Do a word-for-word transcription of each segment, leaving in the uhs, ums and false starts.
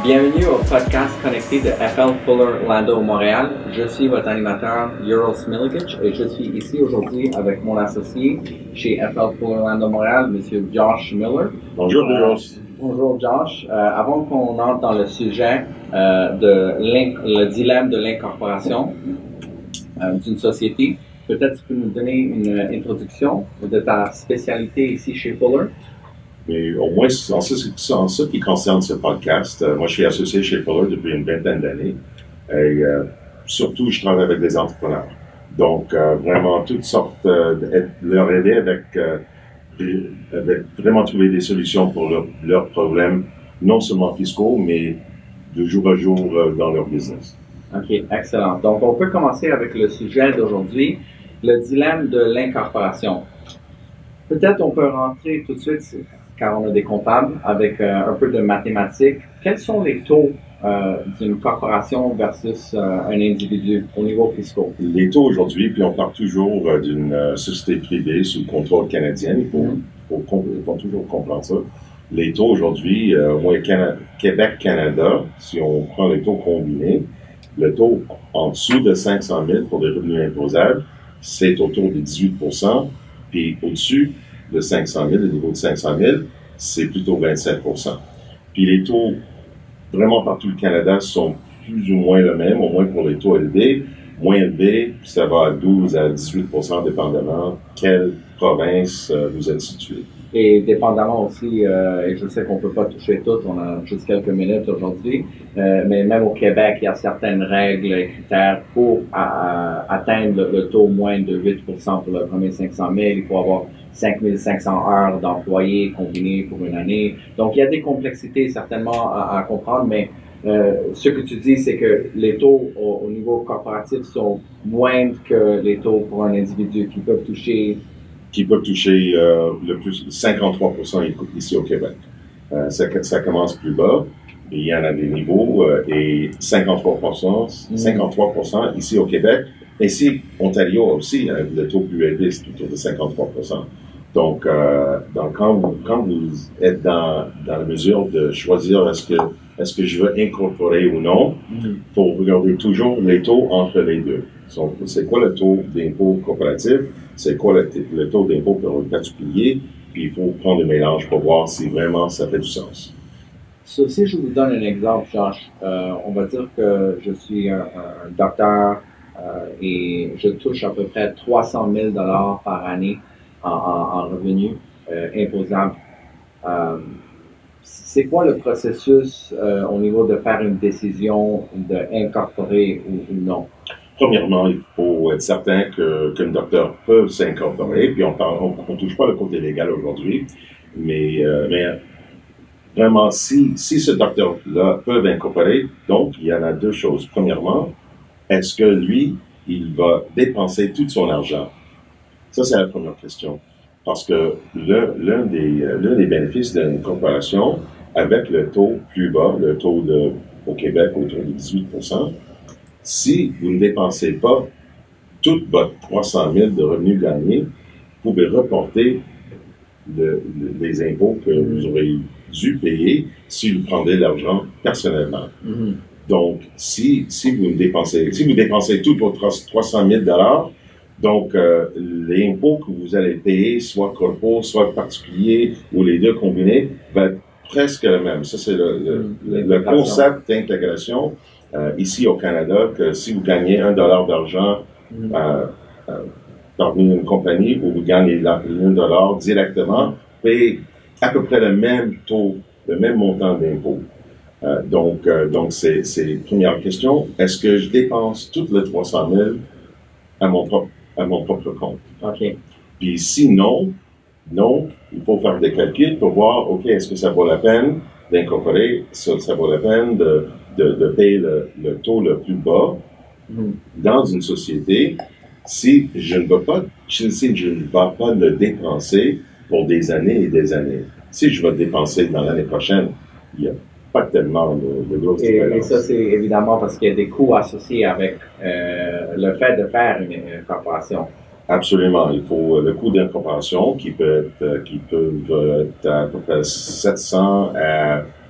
Bienvenue au podcast connecté de F L Fuller Lando Montréal. Je suis votre animateur Ural Smiljic et je suis ici aujourd'hui avec mon associé chez F L Fuller Lando Montréal, M. Josh Miller. Bonjour, euh, Bonjour Josh. Euh, avant qu'on entre dans le sujet euh, de le dilemme de l'incorporation euh, d'une société, peut-être tu peux nous donner une introduction de ta spécialité ici chez Fuller? Mais au moins, en ce, en ce qui concerne ce podcast, euh, moi, je suis associé chez Fuller depuis une vingtaine d'années. Et euh, surtout, je travaille avec des entrepreneurs. Donc, euh, vraiment, toutes sortes, euh, de leur aider avec, euh, avec vraiment trouver des solutions pour leur, leurs problèmes, non seulement fiscaux, mais de jour à jour euh, dans leur business. OK, excellent. Donc, on peut commencer avec le sujet d'aujourd'hui, le dilemme de l'incorporation. Peut-être on peut rentrer tout de suite, car on a des comptables, avec euh, un peu de mathématiques. Quels sont les taux euh, d'une corporation versus euh, un individu au niveau fiscal? Les taux aujourd'hui, puis on parle toujours euh, d'une euh, société privée sous contrôle canadien, il faut, mm-hmm. faut, faut, faut toujours comprendre ça. Les taux aujourd'hui, euh, au moins Cana- Québec-Canada, si on prend les taux combinés, le taux en dessous de cinq cent mille pour les revenus imposables, c'est autour de dix-huit pour cent, puis au-dessus de cinq cent mille, le niveau de cinq cent mille, c'est plutôt vingt-sept pour cent. Puis les taux, vraiment partout le Canada, sont plus ou moins le même, au moins pour les taux élevés. Moins élevés, ça va à douze à dix-huit pour cent dépendamment quelle province euh, vous êtes situé. Et dépendamment aussi, euh, et je sais qu'on peut pas toucher tout, on a juste quelques minutes aujourd'hui, euh, mais même au Québec, il y a certaines règles et critères pour à, à, atteindre le, le taux moins de huit pour cent pour le premier cinq cent mille. Il faut avoir cinq mille cinq cents heures d'employés combinés pour une année. Donc, il y a des complexités certainement à, à comprendre, mais euh, ce que tu dis, c'est que les taux au, au niveau corporatif sont moindres que les taux pour un individu qui peuvent toucher qui peuvent toucher euh, le plus cinquante-trois pour cent ici au Québec. Euh, ça, ça commence plus bas, et il y en a des niveaux, euh, et cinquante-trois pour cent, cinquante-trois pour cent ici au Québec. Ici, Ontario aussi, hein, le taux plus élevé, c'est autour de cinquante-trois pour cent. Donc, euh, donc quand, vous, quand vous êtes dans, dans la mesure de choisir est-ce que, est-ce que je veux incorporer ou non, il mm-hmm. faut regarder toujours les taux entre les deux. Donc, c'est quoi le taux d'impôt corporatif? C'est quoi le, le taux d'impôt pour le particulier? Puis il faut prendre le mélange pour voir si vraiment ça fait du sens. So, si je vous donne un exemple, Josh, euh, on va dire que je suis un, un docteur euh, et je touche à peu près trois cent mille dollars par année en, en, en revenus euh, imposables. Euh, c'est quoi le processus euh, au niveau de faire une décision d'incorporer ou, ou non? Premièrement, il faut être certain que, qu'un docteur peut s'incorporer, puis on ne touche pas le côté légal aujourd'hui, mais, euh, mais vraiment, si, si ce docteur-là peut incorporer, donc il y en a deux choses. Premièrement, est-ce que lui, il va dépenser tout son argent? Ça, c'est la première question. Parce que l'un, l'un, des, l'un des bénéfices d'une corporation, avec le taux plus bas, le taux de, au Québec autour de dix-huit pour cent, si vous ne dépensez pas toute votre trois cent mille de revenus gagnés, vous pouvez reporter le, le, les impôts que mm-hmm. vous aurez dû payer si vous prenez l'argent personnellement. Mm-hmm. Donc, si, si vous ne dépensez, si vous dépensez tout votre trois cent mille dollars, donc euh, l'impôt que vous allez payer, soit corpo, soit particulier, ou les deux combinés, va être presque le même. Ça, c'est le, le, mm-hmm. le, le concept d'intégration. Euh, ici au Canada, que si vous gagnez un dollar d'argent mm-hmm. euh, euh, parmi une compagnie ou vous gagnez un dollar directement, vous payez à peu près le même taux, le même montant d'impôt. Euh, donc, euh, donc c'est, c'est la première question. Est-ce que je dépense tout le trois cent mille à mon propre, à mon propre compte? OK. Puis sinon, non, il faut faire des calculs pour voir, OK, est-ce que ça vaut la peine d'incorporer, ça, ça vaut la peine de De, de payer le, le taux le plus bas mm. dans une société si je ne vais pas, si je ne vais pas le dépenser pour des années et des années. Si je vais dépenser dans l'année prochaine, il n'y a pas tellement de, de grosses différences. Et ça, c'est évidemment parce qu'il y a des coûts associés avec euh, le fait de faire une, une corporation. Absolument. Il faut le coût d'incorporation qui peut être, qui peut être à peu près sept cents à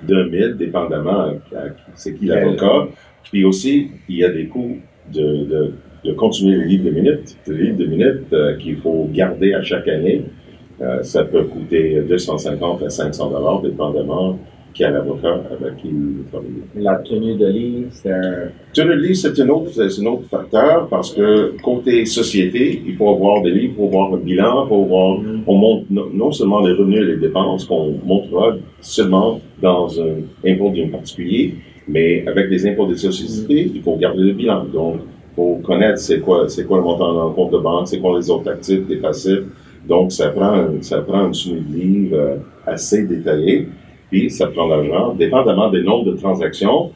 deux mille, dépendamment c'est qui l'avocat. Puis aussi, il y a des coûts de, de, de continuer le livre de minutes. Le livre de minutes euh, qu'il faut garder à chaque année, euh, ça peut coûter deux cent cinquante à cinq cents dollars, dépendamment qui a l'avocat avec qui il travaille. La tenue de livre, c'est un... Tenue de livre, c'est un autre, c'est un autre facteur parce que côté société, il faut avoir des livres, il faut avoir un bilan, il faut avoir, mm. on montre non seulement les revenus et les dépenses qu'on montrera seulement dans un impôt d'un particulier, mais avec les impôts des sociétés, mm. il faut garder le bilan. Donc, il faut connaître c'est quoi, c'est quoi le montant dans le compte de banque, c'est quoi les autres actifs, les passifs. Donc, ça prend, ça prend une tenue de livre euh, assez détaillée. Puis, ça prend de l'argent. Dépendamment des nombres de transactions,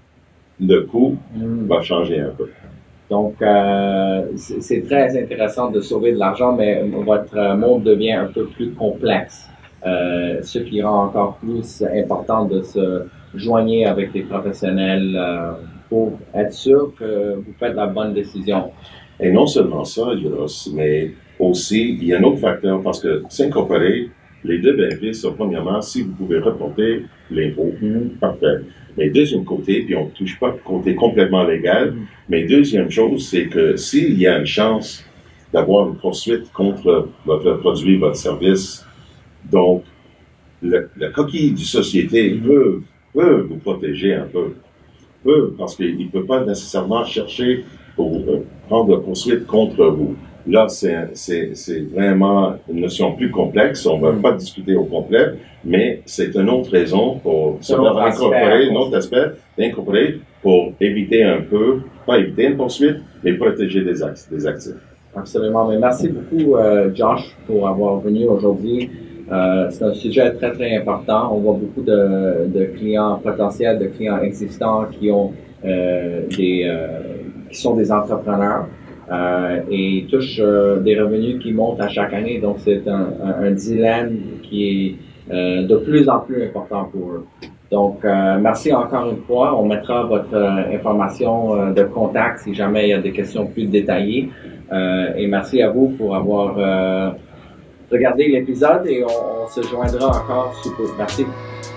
le coût mmh. va changer un peu. Donc, euh, c'est très intéressant de sauver de l'argent, mais votre monde devient un peu plus complexe. Euh, ce qui rend encore plus important de se joigner avec des professionnels euh, pour être sûr que vous faites la bonne décision. Et non seulement ça, Yuros, mais aussi, il y a un autre facteur, parce que s'incorporer, les deux bénéfices sont, premièrement, si vous pouvez reporter l'impôt, mm-hmm. parfait. Mais deuxième côté, puis on ne touche pas le côté complètement légal, mm-hmm. mais deuxième chose, c'est que s'il y a une chance d'avoir une poursuite contre votre produit, votre service, donc le, la coquille du société mm-hmm. peut, peut vous protéger un peu. Peut, parce qu'il ne peut pas nécessairement chercher pour euh, prendre la poursuite contre vous. Là, c'est vraiment une notion plus complexe. On ne va mm. pas discuter au complet, mais c'est une autre raison pour se faire incorporer, un autre aspect d'incorporer pour éviter un peu, pas éviter une poursuite, mais protéger des, actes, des actifs. Absolument. Mais merci beaucoup, euh, Josh, pour avoir venu aujourd'hui. Euh, c'est un sujet très, très important. On voit beaucoup de, de clients potentiels, de clients existants qui ont euh, des, euh, qui sont des entrepreneurs. Euh, et touche euh, des revenus qui montent à chaque année. Donc, c'est un, un, un dilemme qui est euh, de plus en plus important pour eux. Donc, euh, merci encore une fois. On mettra votre euh, information euh, de contact si jamais il y a des questions plus détaillées. Euh, et merci à vous pour avoir euh, regardé l'épisode et on, on se joindra encore sous peu. Merci.